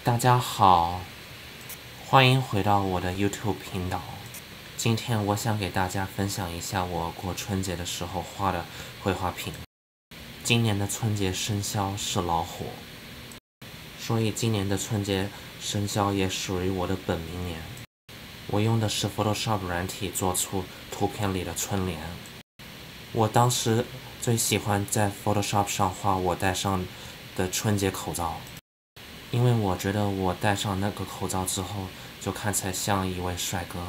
大家好，欢迎回到我的 YouTube 频道。今天我想给大家分享一下我过春节的时候画的绘画品。今年的春节生肖是老虎，所以今年的春节生肖也属于我的本命年。我用的是 Photoshop 软体做出图片里的春联。我当时最喜欢在 Photoshop 上画我戴上的春节口罩，因为我觉得我戴上那个口罩之后，就看起来像一位帅哥。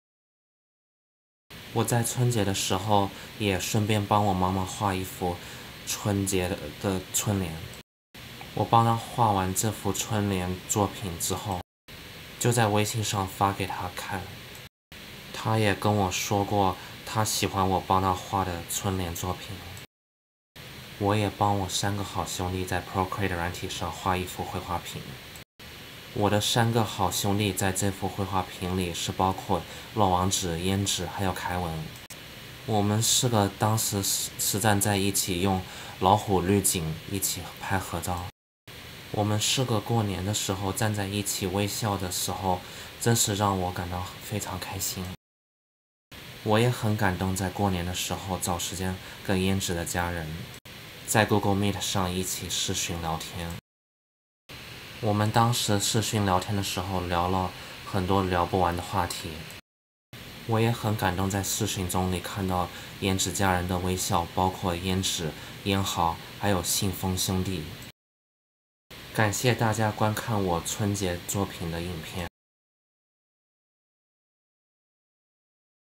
我在春节的时候也顺便帮我妈妈画一幅春节的春联。我帮她画完这幅春联作品之后，就在微信上发给她看。她也跟我说过，她喜欢我帮她画的春联作品。我也帮我3个好兄弟在 Procreate 软体上画一幅绘画品。我的3个好兄弟在这幅绘画品里是包括漏网纸、胭脂还有凯文。我们4个当时是站在一起，用老虎滤镜一起拍合照。我们4个过年的时候站在一起微笑的时候，真是让我感到非常开心。我也很感动，在过年的时候找时间跟胭脂的家人在 Google Meet 上一起视讯聊天。我们当时视讯聊天的时候聊了很多聊不完的话题。我也很感动，在视讯中里看到胭脂家人的微笑，包括胭脂、嫣豪还有信丰兄弟。感谢大家观看我春节作品的影片。